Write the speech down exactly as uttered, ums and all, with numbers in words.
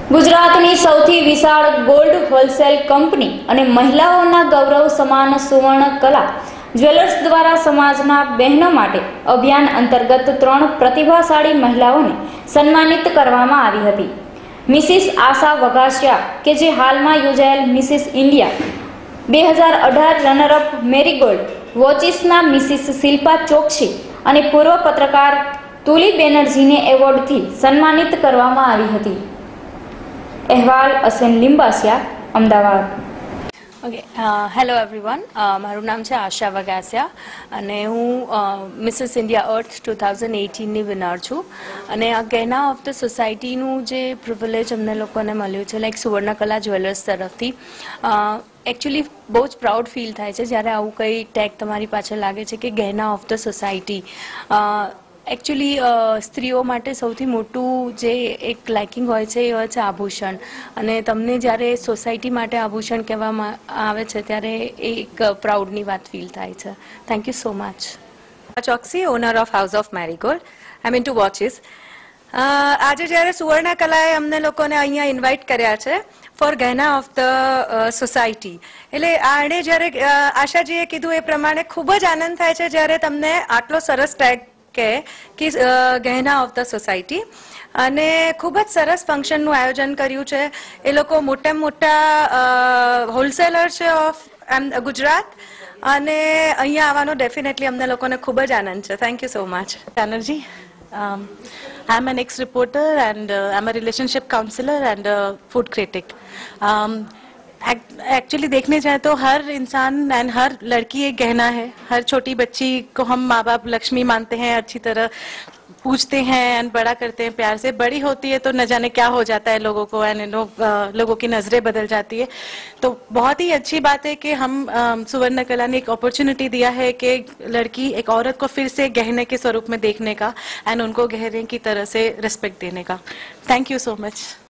ગુજરાતની સૌથી વિશાળ ગોલ્ડ હોલસેલ કંપની અને મહિલાઓના ગૌરવ સમાન સુવર્ણ કલા જ્વેલર્સ દ્વારા સમાજના બહેનો માટે અભિયાન અંતર્ગત ત્રણ પ્રતિભાશાળી મહિલાઓને સન્માનિત કરવામાં આવી હતી. મિસિસ આશા વઘાસિયા કે જે હાલમાં યોજાયેલ મિસિસ ઇન્ડિયા બે હજાર અઢાર રનરઅપ મેરીગોલ્ડ વોચિસના મિસિસ શિલ્પા ચોકસી અને પૂર્વ પત્રકાર તુલી બેનર્જીને એવોર્ડથી સન્માનિત કરવામાં આવી હતી. અહેવાલ Ashwin Limbasiya, Ahmedabad. Okay, hello everyone, મારું નામ છે આશા વઘાસિયા અને હું મિસિસ ઇન્ડિયા અર્થ ટુ થાઉઝન્ડ એટીનની વિનર છું. અને આ ગહેના ઓફ ધ સોસાયટીનું જે પ્રિવિલેજ અમને લોકોને મળ્યું છે લાઈક સુવર્ણકલા જ્વેલર્સ તરફથી, એકચ્યુઅલી બહુ જ પ્રાઉડ ફીલ થાય છે જ્યારે આવું કંઈ ટેગ તમારી પાછળ લાગે છે કે gehna of the society. Actually સ્ત્રીઓ માટે સૌથી મોટું જે એક લાઇકિંગ હોય છે એ હોય છે આભૂષણ, અને તમને જ્યારે સોસાયટી માટે આભૂષણ કહેવામાં આવે છે ત્યારે એ એક પ્રાઉડની વાત ફીલ થાય છે. Thank you so much. Choksi, owner of House of Marigold. I mean to watches. આજે જ્યારે સુવર્ણ કલાએ અમને લોકોને અહીંયા ઇન્વાઇટ કર્યા છે for gehna of the society, એટલે આણે જ્યારે આશાજીએ કીધું એ પ્રમાણે ખૂબ જ આનંદ થાય છે જ્યારે તમને આટલો સરસ ટેગ કે ગહેના ઓફ ધ સોસાયટી, અને ખૂબ જ સરસ ફંક્શનનું આયોજન કર્યું છે. એ લોકો મોટા મોટા હોલસેલર છે ઓફ ગુજરાત, અને અહીંયા આવવાનો ડેફિનેટલી અમને લોકોને ખૂબ જ આનંદ છે. Thank you so much. Banerjee. Um, I'm an ex-reporter and uh, I'm a relationship counselor and a food critic. Um, actually देखने जाए तो हर इंसान एंड हर लड़की एक गहना है. हर छोटी बच्ची को हम माँ बाप लक्ष्मी मानते हैं, अच्छी तरह पूछते हैं एंड बड़ा करते हैं प्यार से. बड़ी होती है तो न जाने क्या हो जाता है लोगों को एंड नो लोगों की नज़रें बदल जाती है. तो बहुत ही अच्छी बात है कि हम सुवर्ण कला ने एक अपॉर्चुनिटी दिया है कि लड़की एक औरत को फिर से गहने के स्वरूप में देखने का एंड उनको गहने की तरह से रिस्पेक्ट देने का. Thank you so much.